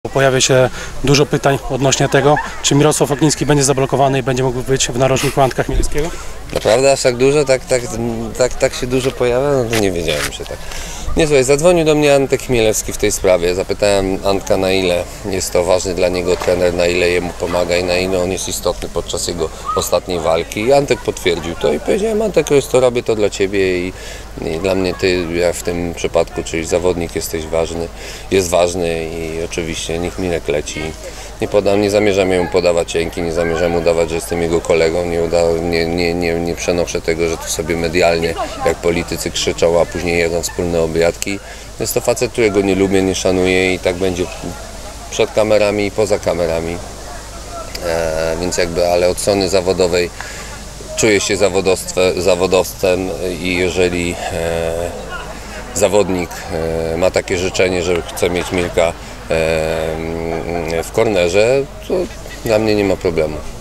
Pojawia się dużo pytań odnośnie tego, czy Mirosław Okliński będzie zablokowany i będzie mógł być w narożniku Antka Chmielewskiego? Naprawdę aż tak dużo? Tak się dużo pojawia? No to nie wiedziałem, że tak. Nie, słuchaj, zadzwonił do mnie Antek Chmielewski w tej sprawie. Zapytałem Antka, na ile jest to ważny dla niego trener, na ile jemu pomaga i na ile on jest istotny podczas jego ostatniej walki. I Antek potwierdził to i powiedziałem: Antek, to robię to dla Ciebie i dla mnie Ty, ja w tym przypadku, czyli zawodnik, jest ważny i oczywiście niech Mirek leci. Nie zamierzam mu podawać ręki, nie zamierzam udawać, że jestem jego kolegą, nie przenoszę tego, że to sobie medialnie, jak politycy krzyczą, a później jedzą wspólne obiadki. Jest to facet, którego nie lubię, nie szanuję i tak będzie przed kamerami i poza kamerami. Więc ale od strony zawodowej czuję się zawodowcem i jeżeli zawodnik ma takie życzenie, że chce mieć Mirka w kornerze, to dla mnie nie ma problemu.